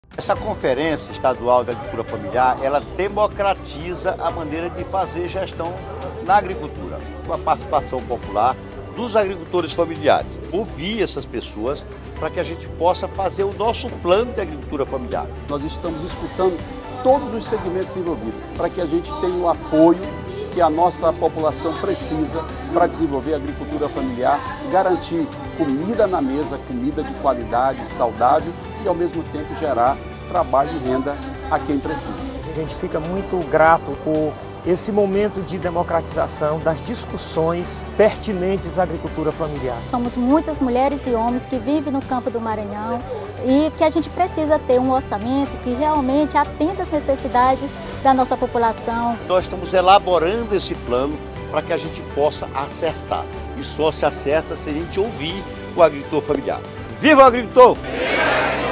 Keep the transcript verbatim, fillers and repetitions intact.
Essa Conferência Estadual da Agricultura Familiar, ela democratiza a maneira de fazer gestão na agricultura, com a participação popular dos agricultores familiares. Ouvir essas pessoas para que a gente possa fazer o nosso plano de agricultura familiar. Nós estamos escutando todos os segmentos envolvidos para que a gente tenha o apoio que a nossa população precisa para desenvolver a agricultura familiar, garantir comida na mesa, comida de qualidade, saudável e ao mesmo tempo gerar trabalho e renda a quem precisa. A gente fica muito grato por esse momento de democratização das discussões pertinentes à agricultura familiar. Somos muitas mulheres e homens que vivem no campo do Maranhão e que a gente precisa ter um orçamento que realmente atenda às necessidades da nossa população. Nós estamos elaborando esse plano para que a gente possa acertar. E só se acerta se a gente ouvir o agricultor familiar. Viva o agricultor!